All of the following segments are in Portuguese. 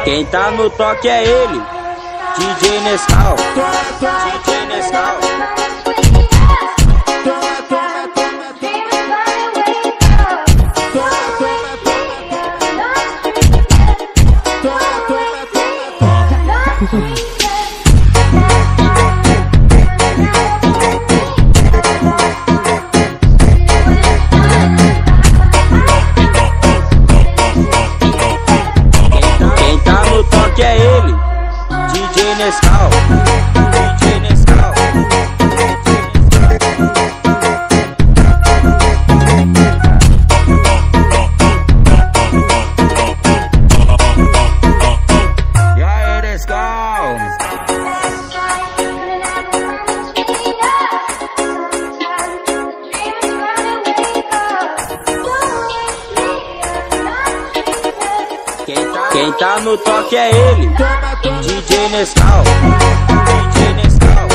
Quem tá no toque é ele, DJ Nescau, DJ Nescau. Quem tá no toque é ele, DJ Nescau, DJ Nescau. E aí, Nescau? Quem tá no toque é ele, DJ Nescau, DJ Nescau.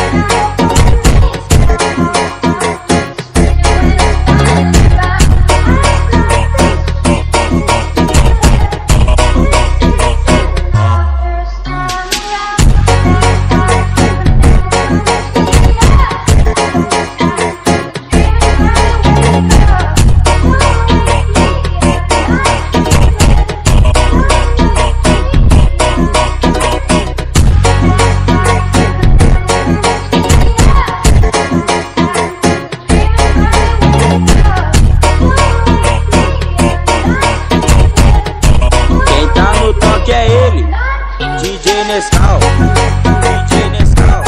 DJ Nescau, DJ Nescau.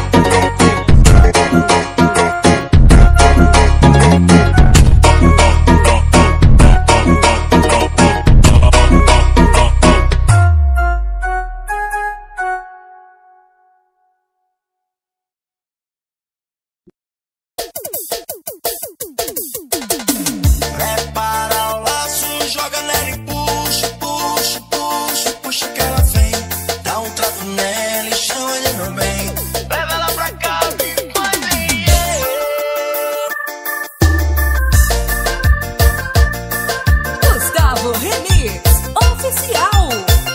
Prepara o laço, joga nela e puxa, puxa, puxa, puxa que ela vem. Dá um trato nela e chama de meu bem. Leva ela pra casa e faz Gustavo Remix Oficial.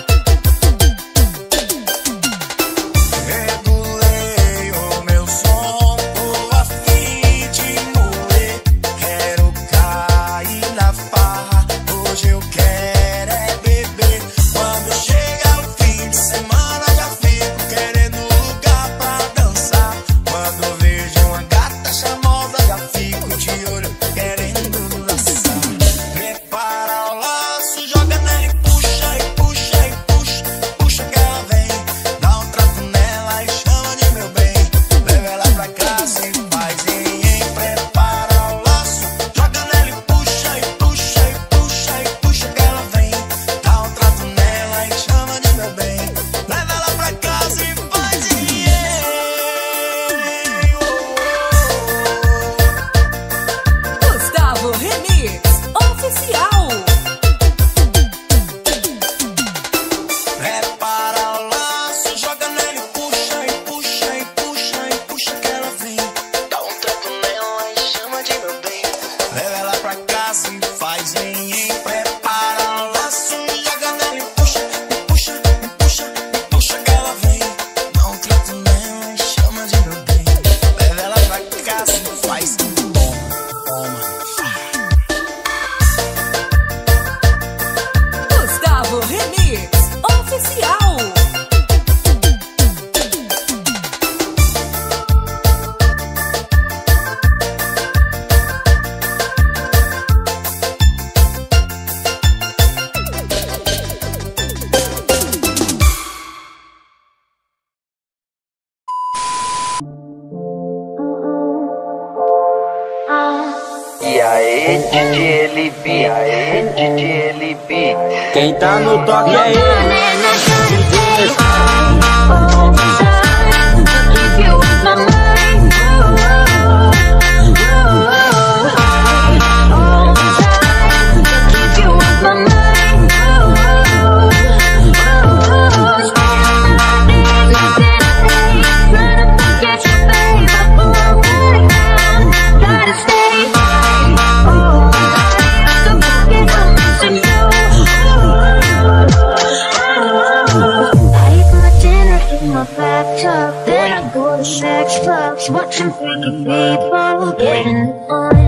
Regulei o meu som, tô a fim de morrer. Quero cair na farra, hoje eu quero é beber. Quando chega o fim de semana já fico querendo lugar pra dançar. Quando vejo uma gata charmosa já fico de olho querendo laçar. Prepara o laço, joga nela e puxa, e puxa, e puxa, puxa que ela vem. Dá um trato nela e chama de meu bem. Leva ela pra casa e faz em. Prepara o laço, joga nela e puxa, e puxa, e puxa, e puxa que ela vem. Dá um trato nela e chama de meu bem. Leva ela pra casa e faz em. Gustavo Remix Oficial. Prepara o laço, joga nela e puxa, e puxa, e puxa, e puxa que ela vem. Dá um trato nela e chama de meu bem. Leva ela pra casa e faz em. Prepara o laço, joga nela e puxa, e puxa, e puxa, e puxa que ela vem. Dá um trato nela e chama de meu bem. Leva ela pra casa e faz. Toma, toma. Gustavo Remix Oficial. E aí, DJ LB, e aí, DJ LB. Quem tá no toque é ele, DJ Nescau. Oh, watching freaky people getting on.